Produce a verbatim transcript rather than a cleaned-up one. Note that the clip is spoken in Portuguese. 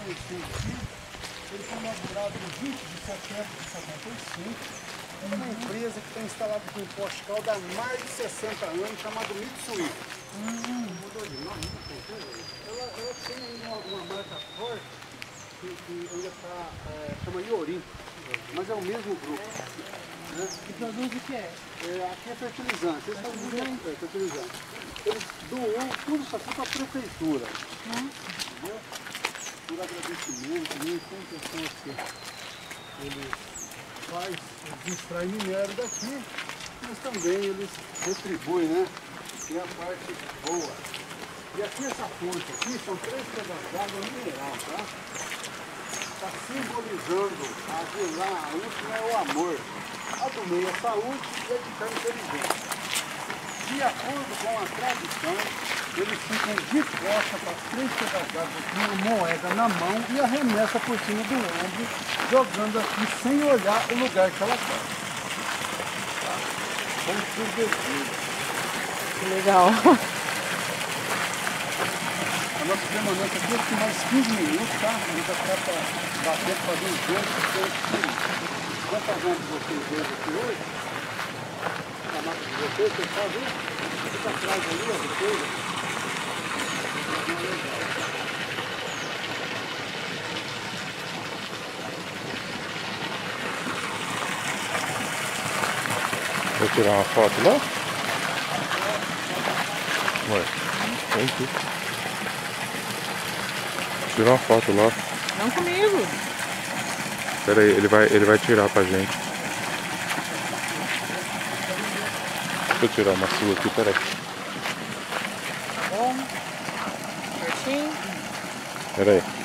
conhecendo aqui, ele foi inaugurado em vinte de setembro de setenta e cinco. É uma empresa que está instalada aqui em Portugal há mais de sessenta anos, chamada Mitsui. Hum. Mudou de nome, não tem. Ela, ela tem uma, uma marca forte que, que ainda está, é, chama Iorim, mas é o mesmo grupo. Né? E produz o que é? É, aqui é fertilizante, esse é, é fertilizante. Eles doam tudo isso aqui para a prefeitura. Hum. Entendeu? Por agradecimento, nem tem intenção aqui. Eles faz, extrai minério daqui, mas também eles retribuem, né? Tem a parte boa. E aqui essa fonte aqui são três pedaços d'água mineral, tá? Está simbolizando a de lá, a última é o amor. A do meio é a saúde e a de cá é a inteligência. De acordo com a tradição, eles ficam de costa para as três pedaços d'água com uma moeda na mão e arremessa por cima do ombro, jogando aqui sem olhar o lugar que ela está. Tá? Como subvertido. Que legal. A nossa permanência aqui é mais quinze minutos, tá? A gente vai ficar para bater, para fazer os dois, porque quanto a gente vocês dois aqui hoje, a máquina de vocês, vocês fazem, fica atrás ali, ó, depois. Vou tirar uma foto lá? Ué, tem que tirar uma foto lá. Não comigo. Pera aí, ele vai, ele vai tirar pra gente. Deixa eu tirar uma sua aqui, pera aí. Tá bom? Certinho? Pera aí.